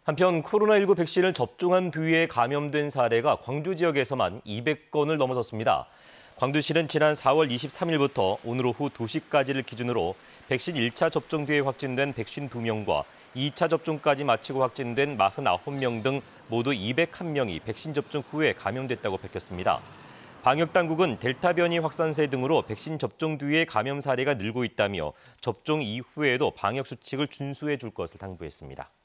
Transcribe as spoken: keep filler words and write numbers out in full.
한편 코로나십구 백신을 접종한 뒤에 감염된 사례가 광주 지역에서만 이백 건을 넘어섰습니다. 광주시는 지난 사월 이십삼일부터 오늘 오후 두 시까지를 기준으로 백신 일 차 접종 뒤에 확진된 백오십이 명과 이 차 접종까지 마치고 확진된 사십구 명 등 모두 이백일 명이 백신 접종 후에 감염됐다고 밝혔습니다. 방역당국은 델타 변이 확산세 등으로 백신 접종 뒤에 감염 사례가 늘고 있다며 접종 이후에도 방역 수칙을 준수해 줄 것을 당부했습니다.